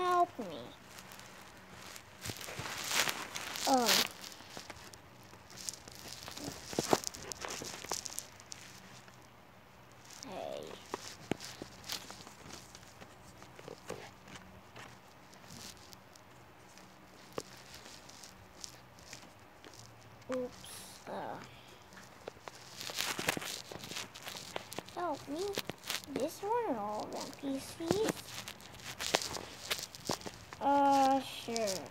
help me. Oh. Hey. Oops. Help me. This one or all NPCs? Sure.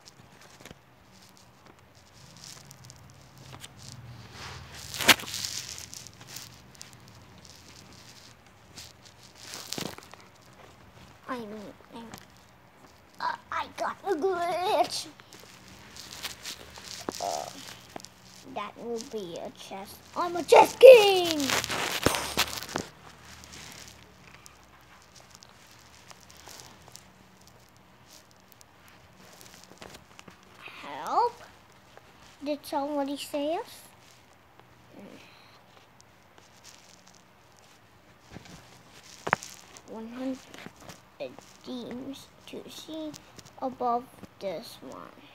I got a glitch. That will be a chest. I'm a chest king. Help? Did somebody say us? 100 deems to see above this one.